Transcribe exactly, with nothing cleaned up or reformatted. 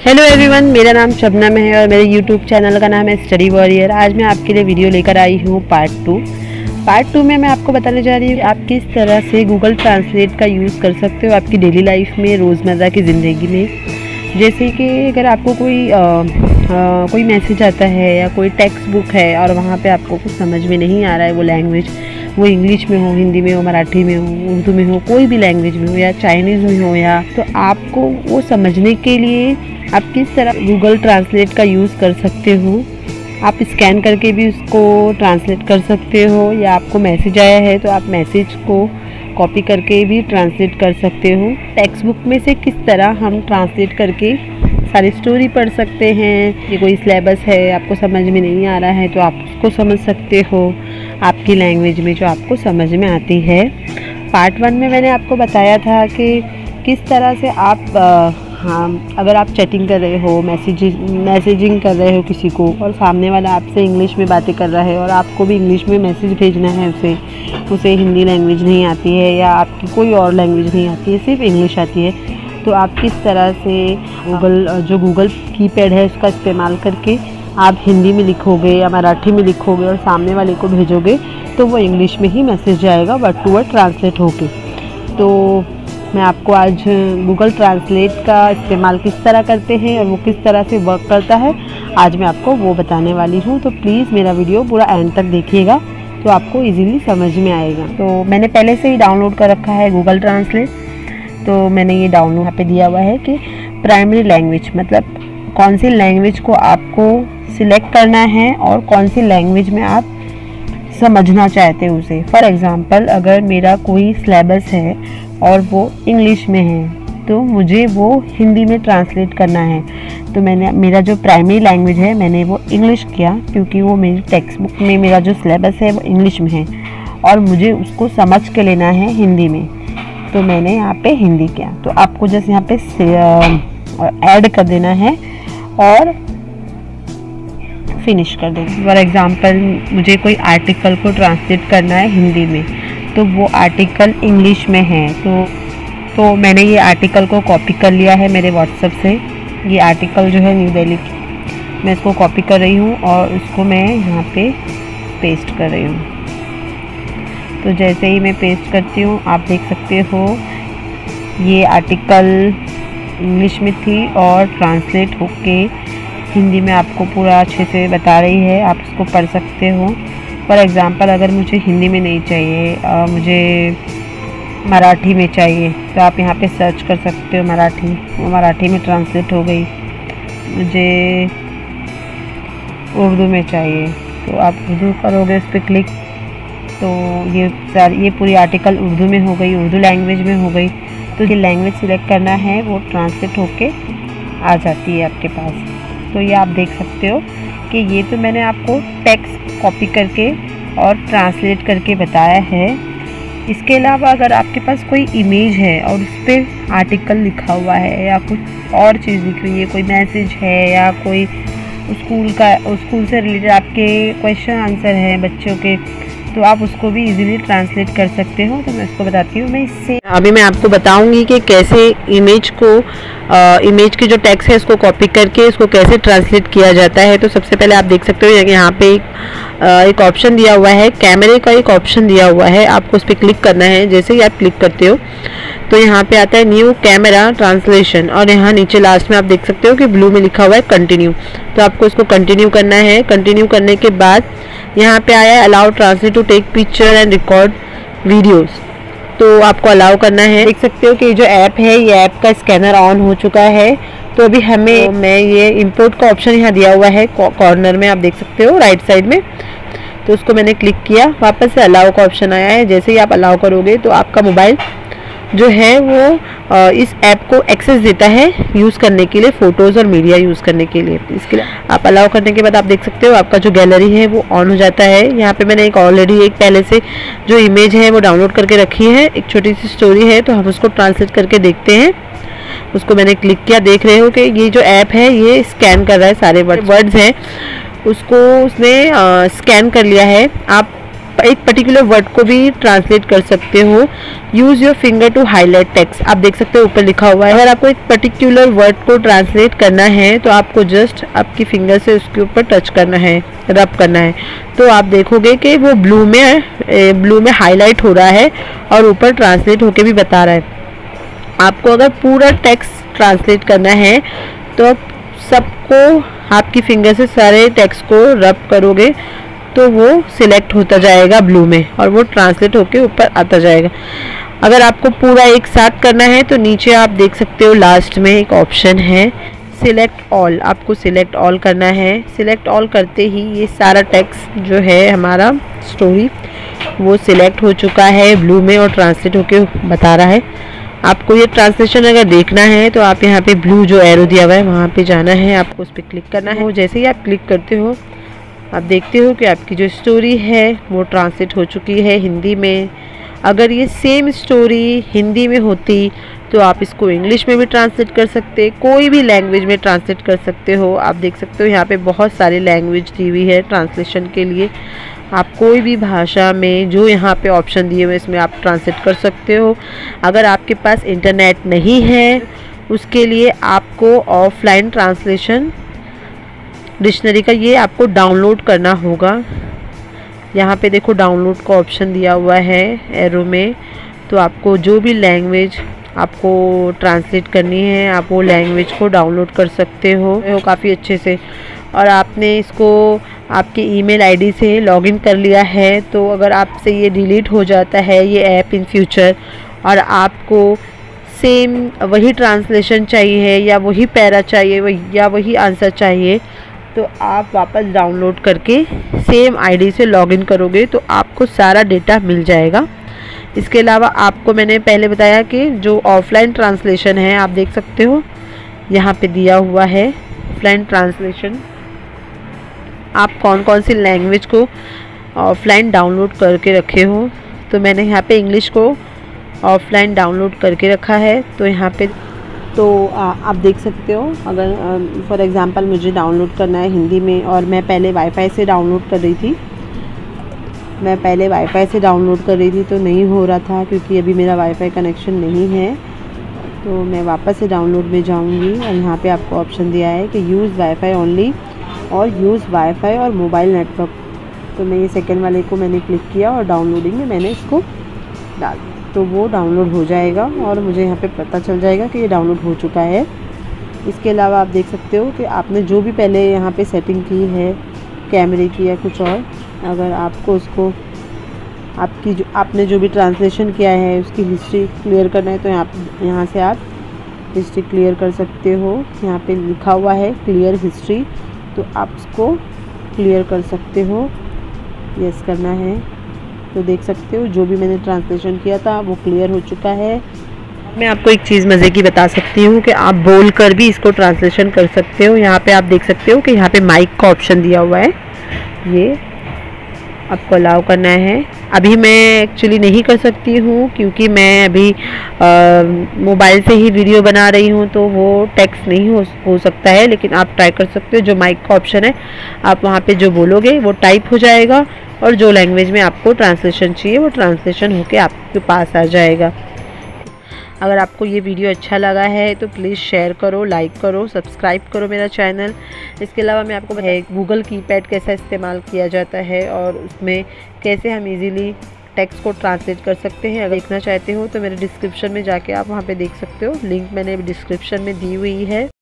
Hello everyone, मेरा नाम शबनम है और मेरे यूट्यूब चैनल का नाम है स्टडी वॉरियर। आज मैं आपके लिए वीडियो लेकर आई हूँ पार्ट टू। पार्ट टू में मैं आपको बताने जा रही हूँ आप किस तरह से गूगल ट्रांसलेट का यूज़ कर सकते हो आपकी डेली लाइफ में, रोज़मर्रा की ज़िंदगी में। जैसे कि अगर आपको कोई आ, आ, कोई मैसेज आता है या कोई टेक्स्ट बुक है और वहाँ पे आपको कुछ समझ में नहीं आ रहा है, वो लैंग्वेज, वो इंग्लिश में हो, हिंदी में हो, मराठी में हो, उर्दू में हो, कोई भी लैंग्वेज में हो या चाइनीज़ में हो, या तो आपको वो समझने के लिए आप किस तरह गूगल ट्रांसलेट का यूज़ कर सकते हो। आप स्कैन करके भी उसको ट्रांसलेट कर सकते हो, या आपको मैसेज आया है तो आप मैसेज को कॉपी करके भी ट्रांसलेट कर सकते हो। टेक्स्ट बुक में से किस तरह हम ट्रांसलेट करके सारी स्टोरी पढ़ सकते हैं। ये कोई सिलेबस है, आपको समझ में नहीं आ रहा है तो आप उसको समझ सकते हो आपकी लैंग्वेज में जो आपको समझ में आती है। पार्ट वन में मैंने आपको बताया था कि किस तरह से आप आ, हाँ, अगर आप चैटिंग कर रहे हो, मैसेजिंग मैसेजिंग कर रहे हो किसी को, और सामने वाला आपसे इंग्लिश में बातें कर रहा है और आपको भी इंग्लिश में मैसेज भेजना है उसे उसे हिंदी लैंग्वेज नहीं आती है या आपकी कोई और लैंग्वेज नहीं आती है, सिर्फ इंग्लिश आती है, तो आप किस तरह से गूगल जो गूगल कीपैड है उसका इस्तेमाल करके आप हिंदी में लिखोगे या मराठी में लिखोगे और सामने वाले को भेजोगे तो वो इंग्लिश में ही मैसेज जाएगा, वर्ड टू वर्ड ट्रांसलेट होके। तो मैं आपको आज गूगल ट्रांसलेट का इस्तेमाल किस तरह करते हैं और वो किस तरह से वर्क करता है, आज मैं आपको वो बताने वाली हूँ। तो प्लीज़ मेरा वीडियो पूरा एंड तक देखिएगा तो आपको इजीली समझ में आएगा। तो मैंने पहले से ही डाउनलोड कर रखा है गूगल ट्रांसलेट। तो मैंने ये डाउनलोड यहाँ पे दिया हुआ है कि प्राइमरी लैंग्वेज, मतलब कौन सी लैंग्वेज को आपको सिलेक्ट करना है और कौन सी लैंग्वेज में आप समझना चाहते हो उसे। फॉर एग्ज़ाम्पल, अगर मेरा कोई सिलेबस है और वो इंग्लिश में है तो मुझे वो हिंदी में ट्रांसलेट करना है, तो मैंने मेरा जो प्राइमरी लैंग्वेज है मैंने वो इंग्लिश किया, क्योंकि वो मेरी टेक्स्ट बुक में मेरा जो सिलेबस है वो इंग्लिश में है और मुझे उसको समझ के लेना है हिंदी में, तो मैंने यहाँ पे हिंदी किया। तो आपको जैसे यहाँ पे ऐड कर देना है और फिनिश कर देना। फॉर एग्ज़ाम्पल, मुझे कोई आर्टिकल को ट्रांसलेट करना है हिंदी में, तो वो आर्टिकल इंग्लिश में है, तो तो मैंने ये आर्टिकल को कॉपी कर लिया है मेरे व्हाट्सएप से। ये आर्टिकल जो है न्यू दिल्ली की, मैं इसको कॉपी कर रही हूँ और उसको मैं यहाँ पे पेस्ट कर रही हूँ। तो जैसे ही मैं पेस्ट करती हूँ आप देख सकते हो ये आर्टिकल इंग्लिश में थी और ट्रांसलेट होके हिंदी में आपको पूरा अच्छे से बता रही है, आप इसको पढ़ सकते हो। फॉर एग्ज़ाम्पल, अगर मुझे हिंदी में नहीं चाहिए, आ, मुझे मराठी में चाहिए, तो आप यहाँ पे सर्च कर सकते हो मराठी, वो मराठी में ट्रांसलेट हो गई। मुझे उर्दू में चाहिए तो आप उर्दू करोगे, उस पर क्लिक, तो ये सारी ये पूरी आर्टिकल उर्दू में हो गई, उर्दू लैंग्वेज में हो गई। तो ये लैंग्वेज सिलेक्ट करना है, वो ट्रांसलेट होके आ जाती है आपके पास। तो ये आप देख सकते हो कि ये तो मैंने आपको टेक्स्ट कॉपी करके और ट्रांसलेट करके बताया है। इसके अलावा अगर आपके पास कोई इमेज है और उस पर आर्टिकल लिखा हुआ है या कुछ और चीज़ लिखी हुई है, कोई मैसेज है या कोई स्कूल का स्कूल से रिलेटेड आपके क्वेश्चन आंसर हैं बच्चों के, तो आप उसको भी इजीली ट्रांसलेट कर सकते हो। तो मैं इसको बताती हूँ। मैं इससे अभी मैं आपको बताऊंगी कि कैसे इमेज को आ, इमेज की जो टेक्स्ट है उसको कॉपी करके इसको कैसे ट्रांसलेट किया जाता है। तो सबसे पहले आप देख सकते हो यहाँ पे एक, आ, एक ऑप्शन दिया हुआ है, कैमरे का एक ऑप्शन दिया हुआ है, आपको उस पर क्लिक करना है। जैसे ही आप क्लिक करते हो तो यहाँ पे आता है न्यू कैमरा ट्रांसलेशन, और यहाँ नीचे लास्ट में आप देख सकते हो कि ब्लू में लिखा हुआ है कंटिन्यू, तो आपको इसको कंटिन्यू करना है। कंटिन्यू करने के बाद यहाँ पे आया है allow translate to take picture and record videos, तो आपको अलाउ करना है। देख सकते हो कि जो ऐप है ये ऐप का स्कैनर ऑन हो चुका है। तो अभी हमें तो मैं ये इंपोर्ट का ऑप्शन यहाँ दिया हुआ है कॉर्नर में, आप देख सकते हो राइट साइड में, तो उसको मैंने क्लिक किया, वापस से अलाउ का ऑप्शन आया है। जैसे ही आप अलाउ करोगे तो आपका मोबाइल जो है वो इस ऐप को एक्सेस देता है यूज़ करने के लिए, फ़ोटोज़ और मीडिया यूज़ करने के लिए। इसके लिए आप अलाउ करने के बाद आप देख सकते हो आपका जो गैलरी है वो ऑन हो जाता है। यहाँ पे मैंने एक ऑलरेडी एक पहले से जो इमेज है वो डाउनलोड करके रखी है, एक छोटी सी स्टोरी है, तो हम उसको ट्रांसलेट करके देखते हैं। उसको मैंने क्लिक किया, देख रहे हो कि ये जो ऐप है ये स्कैन कर रहा है, सारे वर्ड्स हैं उसको उसने स्कैन कर लिया है। आप एक पर्टिकुलर वर्ड को भी ट्रांसलेट कर सकते हो। Use your finger to highlight text, आप देख सकते हो ऊपर लिखा हुआ है। अगर आपको एक पर्टिकुलर वर्ड को ट्रांसलेट करना है तो आपको जस्ट आपकी फिंगर से उसके ऊपर टच करना है, रब करना है, तो आप देखोगे कि वो ब्लू में ब्लू में हाईलाइट हो रहा है और ऊपर ट्रांसलेट होके भी बता रहा है। आपको अगर पूरा टेक्स्ट ट्रांसलेट करना है तो आप सबको आपकी फिंगर से सारे टेक्स्ट को रब करोगे तो वो सिलेक्ट होता जाएगा ब्लू में और वो ट्रांसलेट होके ऊपर आता जाएगा। अगर आपको पूरा एक साथ करना है तो नीचे आप देख सकते हो लास्ट में एक ऑप्शन है सिलेक्ट ऑल, आपको सिलेक्ट ऑल करना है। सिलेक्ट ऑल करते ही ये सारा टेक्स्ट जो है हमारा स्टोरी वो सिलेक्ट हो चुका है ब्लू में और ट्रांसलेट होके बता रहा है। आपको ये ट्रांसलेशन अगर देखना है तो आप यहाँ पे ब्लू जो एरो दिया हुआ है वहाँ पे जाना है, आपको उस पर क्लिक करना है। जैसे ही आप क्लिक करते हो आप देखते हो कि आपकी जो स्टोरी है वो ट्रांसलेट हो चुकी है हिंदी में। अगर ये सेम स्टोरी हिंदी में होती तो आप इसको इंग्लिश में भी ट्रांसलेट कर सकते, कोई भी लैंग्वेज में ट्रांसलेट कर सकते हो। आप देख सकते हो यहाँ पे बहुत सारी लैंग्वेज दी हुई है ट्रांसलेशन के लिए। आप कोई भी भाषा में जो यहाँ पे ऑप्शन दिए हुए इसमें आप ट्रांसलेट कर सकते हो। अगर आपके पास इंटरनेट नहीं है उसके लिए आपको ऑफलाइन ट्रांसलेशन डिक्शनरी का ये आपको डाउनलोड करना होगा। यहाँ पे देखो डाउनलोड का ऑप्शन दिया हुआ है एरो में, तो आपको जो भी लैंग्वेज आपको ट्रांसलेट करनी है आप वो लैंग्वेज को डाउनलोड कर सकते हो काफ़ी अच्छे से। और आपने इसको आपके ईमेल आईडी से लॉगिन कर लिया है तो अगर आपसे ये डिलीट हो जाता है ये ऐप इन फ्यूचर और आपको सेम वही ट्रांसलेशन चाहिए या वही पैरा चाहिए या वही आंसर चाहिए तो आप वापस डाउनलोड करके सेम आईडी से लॉगिन करोगे तो आपको सारा डेटा मिल जाएगा। इसके अलावा आपको मैंने पहले बताया कि जो ऑफलाइन ट्रांसलेशन है आप देख सकते हो यहाँ पे दिया हुआ है ऑफलाइन ट्रांसलेशन। आप कौन कौन सी लैंग्वेज को ऑफलाइन डाउनलोड करके रखे हो, तो मैंने यहाँ पे इंग्लिश को ऑफलाइन डाउनलोड करके रखा है। तो यहाँ पे तो आ, आप देख सकते हो अगर फॉर एग्ज़ाम्पल मुझे डाउनलोड करना है हिंदी में और मैं पहले वाईफाई से डाउनलोड कर रही थी मैं पहले वाईफाई से डाउनलोड कर रही थी तो नहीं हो रहा था क्योंकि अभी मेरा वाईफाई कनेक्शन नहीं है। तो मैं वापस से डाउनलोड में जाऊंगी और यहाँ पे आपको ऑप्शन दिया है कि यूज़ वाईफाई ओनली और यूज़ वाईफाई और मोबाइल नेटवर्क। तो मैं ये सेकंड वाले को मैंने क्लिक किया और डाउनलोडिंग में मैंने इसको डाल दिया तो वो डाउनलोड हो जाएगा और मुझे यहाँ पे पता चल जाएगा कि ये डाउनलोड हो चुका है। इसके अलावा आप देख सकते हो कि आपने जो भी पहले यहाँ पे सेटिंग की है कैमरे की या कुछ और, अगर आपको उसको आपकी जो आपने जो भी ट्रांसलेशन किया है उसकी हिस्ट्री क्लियर करना है तो यहाँ यहाँ से आप हिस्ट्री क्लियर कर सकते हो। यहाँ पे लिखा हुआ है क्लियर हिस्ट्री, तो आप उसको क्लियर कर सकते हो, यस करना है। तो देख सकते हो जो भी मैंने ट्रांसलेशन किया था वो क्लियर हो चुका है। मैं आपको एक चीज़ मज़े की बता सकती हूँ कि आप बोल कर भी इसको ट्रांसलेशन कर सकते हो। यहाँ पे आप देख सकते हो कि यहाँ पे माइक का ऑप्शन दिया हुआ है, ये आपको अलाउ करना है। अभी मैं एक्चुअली नहीं कर सकती हूँ क्योंकि मैं अभी मोबाइल से ही वीडियो बना रही हूँ तो वो टेक्स्ट नहीं हो हो सकता है, लेकिन आप ट्राई कर सकते हो। जो माइक का ऑप्शन है आप वहाँ पे जो बोलोगे वो टाइप हो जाएगा और जो लैंग्वेज में आपको ट्रांसलेशन चाहिए वो ट्रांसलेशन होके आपके पास आ जाएगा। अगर आपको ये वीडियो अच्छा लगा है तो प्लीज़ शेयर करो, लाइक करो, सब्सक्राइब करो मेरा चैनल। इसके अलावा मैं आपको बताया गूगल कीपैड कैसा इस्तेमाल किया जाता है और उसमें कैसे हम इजीली टेक्स्ट को ट्रांसलेट कर सकते हैं। अगर देखना चाहते हो तो मेरे डिस्क्रिप्शन में जाके आप वहाँ पे देख सकते हो, लिंक मैंने डिस्क्रिप्शन में दी हुई है।